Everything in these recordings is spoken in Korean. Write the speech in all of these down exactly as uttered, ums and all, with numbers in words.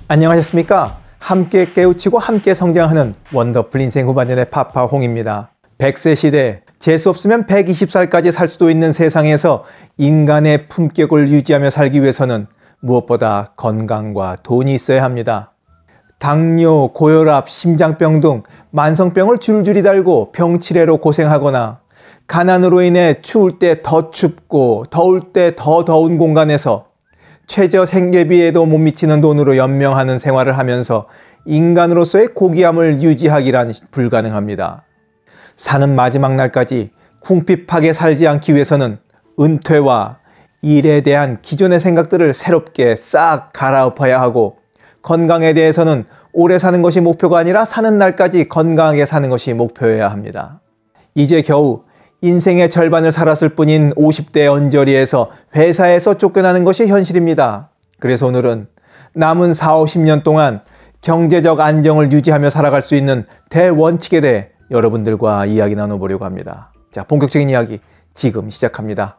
안녕하셨습니까? 함께 깨우치고 함께 성장하는 원더풀 인생 후반전의 파파홍입니다. 백 세 시대, 재수 없으면 백이십 살까지 살 수도 있는 세상에서 인간의 품격을 유지하며 살기 위해서는 무엇보다 건강과 돈이 있어야 합니다. 당뇨, 고혈압, 심장병 등 만성병을 줄줄이 달고 병치레로 고생하거나 가난으로 인해 추울 때 더 춥고 더울 때 더 더운 공간에서 최저 생계비에도 못 미치는 돈으로 연명하는 생활을 하면서 인간으로서의 고귀함을 유지하기란 불가능합니다. 사는 마지막 날까지 궁핍하게 살지 않기 위해서는 은퇴와 일에 대한 기존의 생각들을 새롭게 싹 갈아엎어야 하고, 건강에 대해서는 오래 사는 것이 목표가 아니라 사는 날까지 건강하게 사는 것이 목표여야 합니다. 이제 겨우 인생의 절반을 살았을 뿐인 오십 대 언저리에서 회사에서 쫓겨나는 것이 현실입니다. 그래서 오늘은 남은 사오십 년 동안 경제적 안정을 유지하며 살아갈 수 있는 대원칙에 대해 여러분들과 이야기 나눠보려고 합니다. 자, 본격적인 이야기 지금 시작합니다.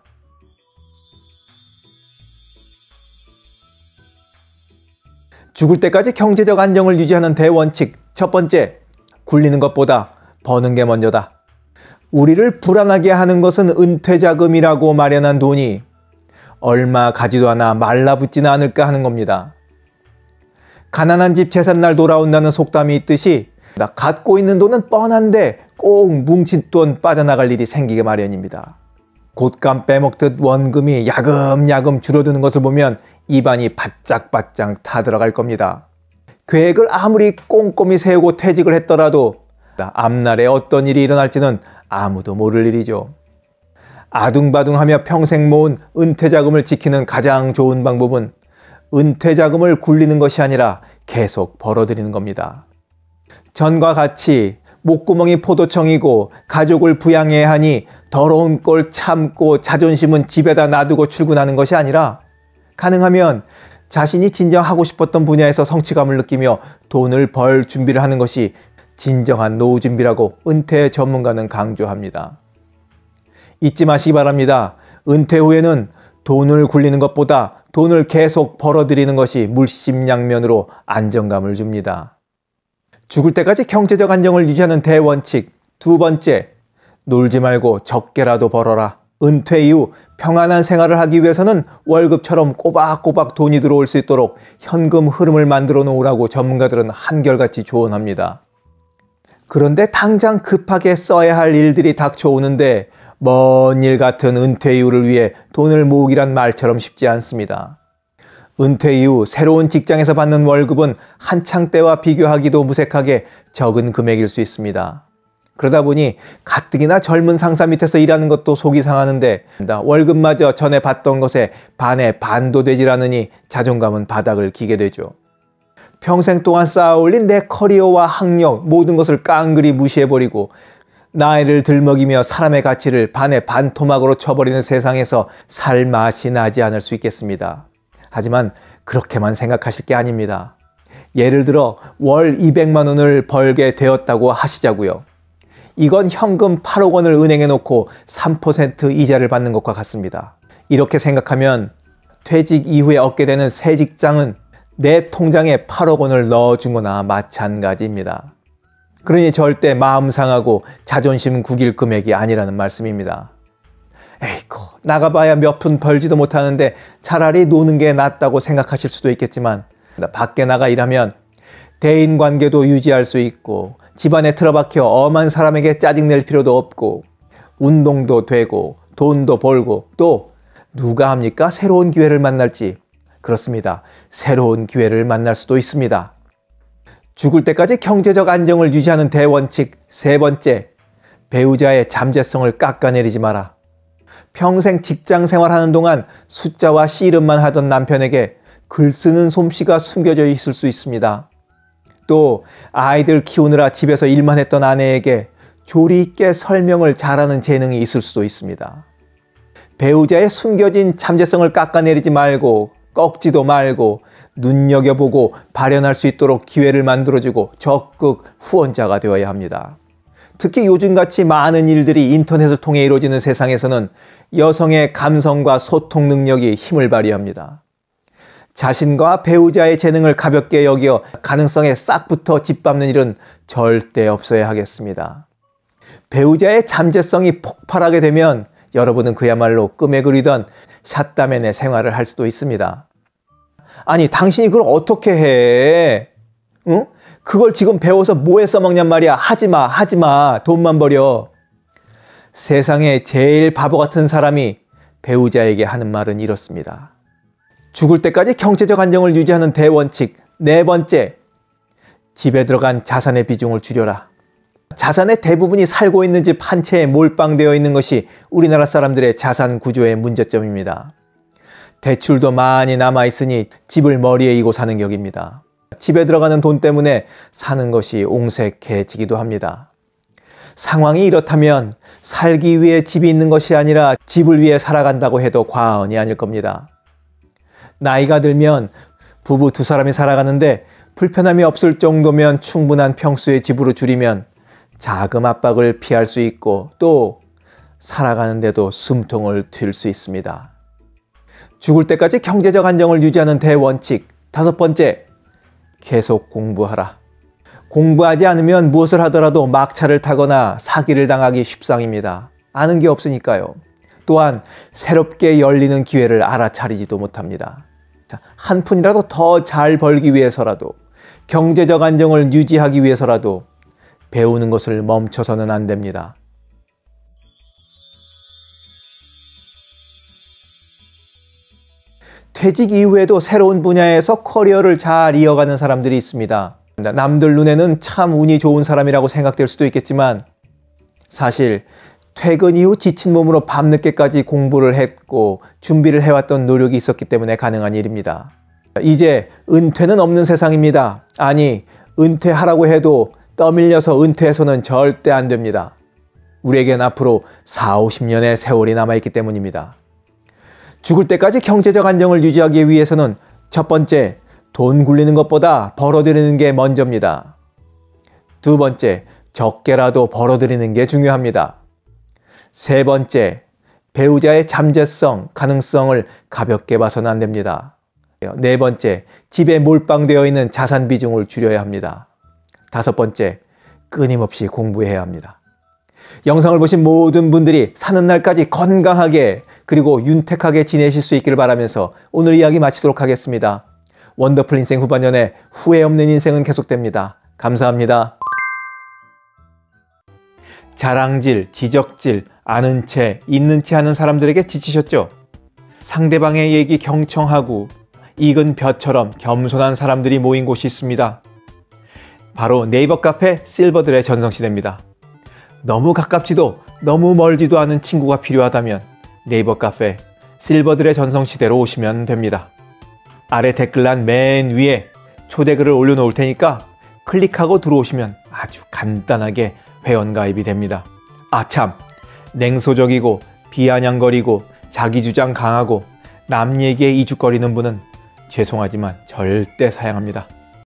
죽을 때까지 경제적 안정을 유지하는 대원칙 첫 번째, 굴리는 것보다 버는 게 먼저다. 우리를 불안하게 하는 것은 은퇴자금이라고 마련한 돈이 얼마 가지도 않아 말라붙지는 않을까 하는 겁니다. 가난한 집 제삿날 돌아온다는 속담이 있듯이 갖고 있는 돈은 뻔한데 꼭 뭉친 돈 빠져나갈 일이 생기게 마련입니다. 곶감 빼먹듯 원금이 야금야금 줄어드는 것을 보면 입안이 바짝바짝 타들어갈 겁니다. 계획을 아무리 꼼꼼히 세우고 퇴직을 했더라도 앞날에 어떤 일이 일어날지는 아무도 모를 일이죠. 아둥바둥하며 평생 모은 은퇴자금을 지키는 가장 좋은 방법은 은퇴자금을 굴리는 것이 아니라 계속 벌어들이는 겁니다. 전과 같이 목구멍이 포도청이고 가족을 부양해야 하니 더러운 꼴 참고 자존심은 집에다 놔두고 출근하는 것이 아니라, 가능하면 자신이 진정 하고 싶었던 분야에서 성취감을 느끼며 돈을 벌 준비를 하는 것이 진정한 노후 준비라고 은퇴 전문가는 강조합니다. 잊지 마시기 바랍니다. 은퇴 후에는 돈을 굴리는 것보다 돈을 계속 벌어들이는 것이 물심양면으로 안정감을 줍니다. 죽을 때까지 경제적 안정을 유지하는 대원칙 두 번째, 놀지 말고 적게라도 벌어라. 은퇴 이후 평안한 생활을 하기 위해서는 월급처럼 꼬박꼬박 돈이 들어올 수 있도록 현금 흐름을 만들어 놓으라고 전문가들은 한결같이 조언합니다. 그런데 당장 급하게 써야 할 일들이 닥쳐오는데 먼 일 같은 은퇴 이후를 위해 돈을 모으기란 말처럼 쉽지 않습니다. 은퇴 이후 새로운 직장에서 받는 월급은 한창 때와 비교하기도 무색하게 적은 금액일 수 있습니다. 그러다 보니 가뜩이나 젊은 상사 밑에서 일하는 것도 속이 상하는데 월급마저 전에 받던 것에 반의 반도 되질 않으니 자존감은 바닥을 기게 되죠. 평생 동안 쌓아올린 내 커리어와 학력, 모든 것을 깡그리 무시해버리고 나이를 들먹이며 사람의 가치를 반의 반토막으로 쳐버리는 세상에서 살 맛이 나지 않을 수 있겠습니다. 하지만 그렇게만 생각하실 게 아닙니다. 예를 들어 월 이백만 원을 벌게 되었다고 하시자고요. 이건 현금 팔억 원을 은행에 놓고 삼 퍼센트 이자를 받는 것과 같습니다. 이렇게 생각하면 퇴직 이후에 얻게 되는 새 직장은 내 통장에 팔억 원을 넣어준 거나 마찬가지입니다. 그러니 절대 마음 상하고 자존심 구길 금액이 아니라는 말씀입니다. 에이구, 나가봐야 몇 푼 벌지도 못하는데 차라리 노는 게 낫다고 생각하실 수도 있겠지만, 밖에 나가 일하면 대인관계도 유지할 수 있고 집안에 틀어박혀 엄한 사람에게 짜증낼 필요도 없고 운동도 되고 돈도 벌고, 또 누가 합니까? 새로운 기회를 만날지. 그렇습니다. 새로운 기회를 만날 수도 있습니다. 죽을 때까지 경제적 안정을 유지하는 대원칙 세 번째, 배우자의 잠재성을 깎아내리지 마라. 평생 직장 생활하는 동안 숫자와 씨름만 하던 남편에게 글 쓰는 솜씨가 숨겨져 있을 수 있습니다. 또 아이들 키우느라 집에서 일만 했던 아내에게 조리 있게 설명을 잘하는 재능이 있을 수도 있습니다. 배우자의 숨겨진 잠재성을 깎아내리지 말고 꺾지도 말고 눈여겨보고 발현할 수 있도록 기회를 만들어주고 적극 후원자가 되어야 합니다. 특히 요즘같이 많은 일들이 인터넷을 통해 이루어지는 세상에서는 여성의 감성과 소통 능력이 힘을 발휘합니다. 자신과 배우자의 재능을 가볍게 여겨 가능성에 싹 붙어 짓밟는 일은 절대 없어야 하겠습니다. 배우자의 잠재성이 폭발하게 되면 여러분은 그야말로 꿈에 그리던 샷다맨의 생활을 할 수도 있습니다. 아니, 당신이 그걸 어떻게 해? 응? 그걸 지금 배워서 뭐에 써먹냔 말이야. 하지마, 하지마. 돈만 버려. 세상에 제일 바보 같은 사람이 배우자에게 하는 말은 이렇습니다. 죽을 때까지 경제적 안정을 유지하는 대원칙. 네 번째, 집에 들어간 자산의 비중을 줄여라. 자산의 대부분이 살고 있는 집 한 채에 몰빵되어 있는 것이 우리나라 사람들의 자산 구조의 문제점입니다. 대출도 많이 남아있으니 집을 머리에 이고 사는 격입니다. 집에 들어가는 돈 때문에 사는 것이 옹색해지기도 합니다. 상황이 이렇다면 살기 위해 집이 있는 것이 아니라 집을 위해 살아간다고 해도 과언이 아닐 겁니다. 나이가 들면 부부 두 사람이 살아가는데 불편함이 없을 정도면 충분한 평수의 집으로 줄이면 자금 압박을 피할 수 있고 또 살아가는데도 숨통을 틔울 수 있습니다. 죽을 때까지 경제적 안정을 유지하는 대원칙. 다섯 번째, 계속 공부하라. 공부하지 않으면 무엇을 하더라도 막차를 타거나 사기를 당하기 십상입니다. 아는 게 없으니까요. 또한 새롭게 열리는 기회를 알아차리지도 못합니다. 한 푼이라도 더 잘 벌기 위해서라도, 경제적 안정을 유지하기 위해서라도 배우는 것을 멈춰서는 안 됩니다. 퇴직 이후에도 새로운 분야에서 커리어를 잘 이어가는 사람들이 있습니다. 남들 눈에는 참 운이 좋은 사람이라고 생각될 수도 있겠지만 사실 퇴근 이후 지친 몸으로 밤늦게까지 공부를 했고 준비를 해왔던 노력이 있었기 때문에 가능한 일입니다. 이제 은퇴는 없는 세상입니다. 아니, 은퇴하라고 해도 떠밀려서 은퇴해서는 절대 안 됩니다. 우리에겐 앞으로 사오십 년의 세월이 남아있기 때문입니다. 죽을 때까지 경제적 안정을 유지하기 위해서는 첫 번째, 돈 굴리는 것보다 벌어들이는 게 먼저입니다. 두 번째, 적게라도 벌어들이는 게 중요합니다. 세 번째, 배우자의 잠재성, 가능성을 가볍게 봐서는 안 됩니다. 네 번째, 집에 몰빵되어 있는 자산 비중을 줄여야 합니다. 다섯 번째, 끊임없이 공부해야 합니다. 영상을 보신 모든 분들이 사는 날까지 건강하게 그리고 윤택하게 지내실 수 있기를 바라면서 오늘 이야기 마치도록 하겠습니다. 원더풀 인생 후반년에 후회 없는 인생은 계속됩니다. 감사합니다. 자랑질, 지적질, 아는 채, 있는 채 하는 사람들에게 지치셨죠? 상대방의 얘기 경청하고 익은 벼처럼 겸손한 사람들이 모인 곳이 있습니다. 바로 네이버 카페 실버들의 전성시대입니다. 너무 가깝지도 너무 멀지도 않은 친구가 필요하다면 네이버 카페 실버들의 전성시대로 오시면 됩니다. 아래 댓글란 맨 위에 초대글을 올려놓을 테니까 클릭하고 들어오시면 아주 간단하게 회원가입이 됩니다. 아 참, 냉소적이고 비아냥거리고 자기주장 강하고 남 얘기에 이죽거리는 분은 죄송하지만 절대 사양합니다.